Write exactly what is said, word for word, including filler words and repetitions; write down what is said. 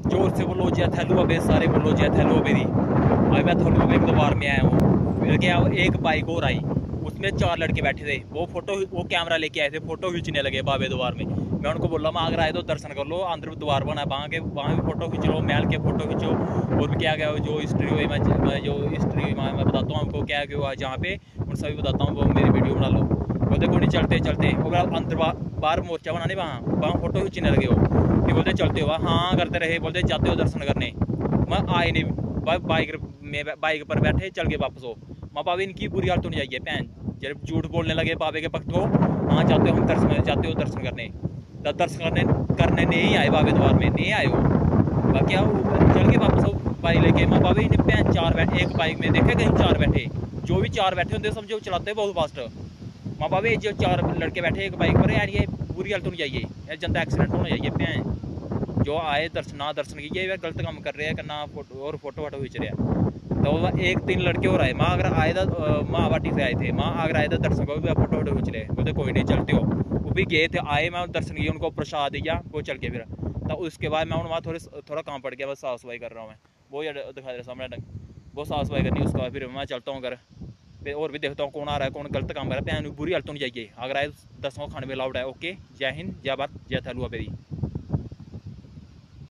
जोर से बोलो जय थैलू अबे, सारे बोलो जय थैलू अबे दी। अभी मैं थैलू अबे दोबार में आया हूँ। फिर क्या एक बाइक और आई, उसमें चार लड़के बैठे थे। वो फोटो वो कैमरा लेके आए थे, फोटो खींचने लगे बाबे द्वार में। मैं उनको बोला मैं अगर आए तो दर्शन कर लो, अंदर द्वार बना वहाँ के, वहाँ भी फोटो खींच लो, महल के फोटो खींचो। और भी क्या क्या जो हिस्ट्री हुई, मैं जो हिस्ट्री मैं बताता हूँ आपको क्या क्या हुआ जहाँ पे, उन सभी बताता हूँ। वो मेरी वीडियो बना लो। वो देखो नहीं चलते चलते वो अंदर बाहर मोर्चा बनाने, वहाँ वहाँ फोटो खींचने लगे हो। कि बोलते चलते हो, हाँ करते रहे, बोलते जाते हो दर्शन करने। मैं आए नहीं, बाइक में बाइक पर बैठे चल गए वापस हो। माँ बाप इनकी बुरी हालत होनी चाहिए पैन, जब झूठ बोलने लगे बाबे के भक्त को। हाँ जाते हो हम दर्शन, जाते हो दर्शन करने, तब दर्शन करने करने नहीं आए बाबे द्वार में, नहीं आए हो। बाकी आओ चल के वापस हो बाइक लेके। माँ बाबे इन्हें पैन चार बैठे एक बाइक में, देखे कहीं चार बैठे, जो भी चार बैठे होंगे समझो चलाते बहुत फास्ट। माँ बाबे जो चार लड़के बैठे एक बाइक पर, यार ये बुरी हालत होनी चाहिए, यार जनता एक्सीडेंट होना चाहिए पैन। जो आए दर्शन ना दर्शन किए, यार गलत काम कर रहे हैं, करना फोटो और फोटो वाटो खींच रहे हैं। तो एक तीन लड़के और आए, माँ अगर आए था, माँ वाटी से आए थे, माँ अगर आए थे दर्शन को भी फोटो वोटो खींच रहे, बोलते कोई नहीं चलते हो। वो भी गए थे, आए, मैं दर्शन किए, उनको प्रसाद दिया, वो चल के फिर। तो उसके बाद मैं वहाँ थोड़े थोड़ा काम पड़ गया, बस साफ सफाई कर रहा हूँ मैं, वो यार दिखा दे रहा सामने, वो साफ सफाई करनी, उसका फिर मैं चलता हूँ घर। फिर और भी देखता हूँ कौन आ रहा है, कौन गलत काम कर रहा है। बुरी हालत होनी चाहिए, अगर आए दर्शन को खाने में अलाउड है। ओके, जय हिंद, जय भारत, जय थैलू अबे दी।